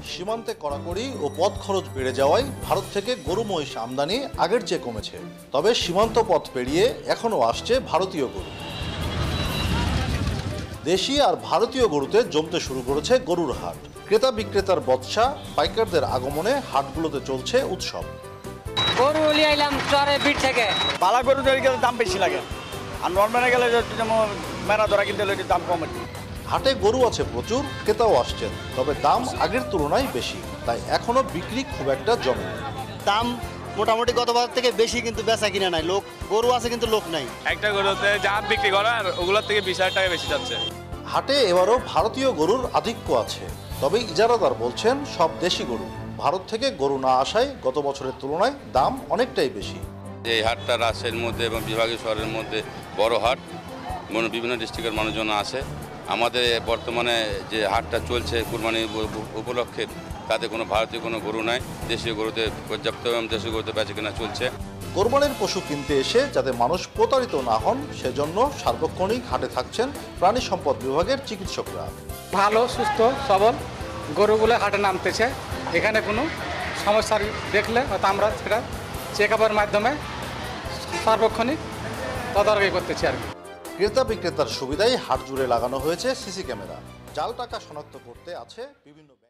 সীমান্তে কড়াকড়ি ও পথ খরচ বেড়ে যাওয়ায় ভারত থেকে গরু মহিষ আমদানি আগের চেয়ে কমেছে। তবে সীমান্ত পথ পেরিয়ে এখনও আসছে ভারতীয় গরু। দেশি আর ভারতীয় গরুতে জমতে শুরু করেছে গরুর হাট। ক্রেতা বিক্রেতার বচসা, পাইকারদের আগমনে হাটগুলোতে চলছে উৎসব। গরু নিয়ে এলাম চরে বিট থেকে। পালা গরু গেলে দাম বেশি লাগে, আর নর্মালে গেলে যেমন মেরা ধরা কিনতে হলে দাম কম। হাটে গরু আছে প্রচুর, ক্রেতাও আসছেন, তবে দাম আগের তুলনায় বেশি, তাই এখনো বিক্রি খুব একটা জমে। দাম মোটামুটি গতবার থেকে বেশি, কিন্তু বেচা কিনা নাই। লোক গরু আছে কিন্তু লোক নাই। একটা গরুতে যা বিক্রি করার ওগুলোর থেকে 20,000 টাকা বেশি যাচ্ছে। হাটে এবারও ভারতীয় গরুর আধিক্য আছে, তবে ইজারাদার বলছেন সব দেশি গরু। ভারত থেকে গরু না আসায় গত বছরের তুলনায় দাম অনেকটাই বেশি। এই হাটটা রাজশাহীর মধ্যে এবং বিভাগীয় শহরের মধ্যে বড় হাট, বিভিন্ন ডিস্ট্রিক্টের মানুষজন আসে। আমাদের বর্তমানে যে হাটটা চলছে কুরবানি উপলক্ষে, তাতে কোনো ভারতীয় কোনো গরু নাই। দেশীয় গরুতে পর্যাপ্ত এবং দেশীয় গরুতে বেচাকেনা চলছে। কোরবানির পশু কিনতে এসে যাতে মানুষ প্রতারিত না হন, সেজন্য সার্বক্ষণিক হাটে থাকছেন প্রাণী সম্পদ বিভাগের চিকিৎসকরা। ভালো সুস্থ সবল গরুগুলো হাটে নামতেছে। এখানে কোনো সমস্যা দেখলে হয়তো আমরা সেটা চেক আপের মাধ্যমে সার্বক্ষণিক তদারকি করতেছি আর কি। ক্রেতা বিক্রেতার সুবিধায় হাট জুড়ে লাগানো হয়েছে সিসি ক্যামেরা। জাল টাকা শনাক্ত করতে আছে বিভিন্ন